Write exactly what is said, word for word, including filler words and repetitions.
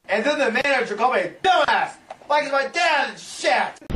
And then the manager called me a dumbass, like it's my dad and shit.